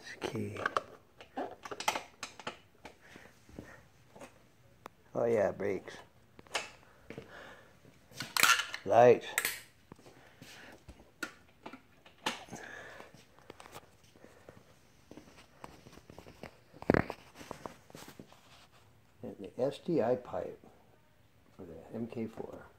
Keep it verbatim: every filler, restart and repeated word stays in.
Key. Oh yeah, brakes. Lights. And the S T I pipe for the M K four.